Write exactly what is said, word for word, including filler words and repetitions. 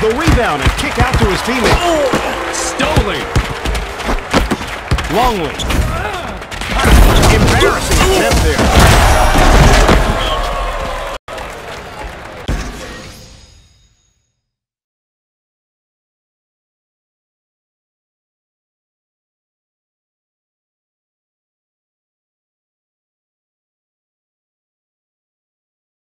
the rebound and kick out to his teammate. Stoli. Longley. Embarrassing attempt there.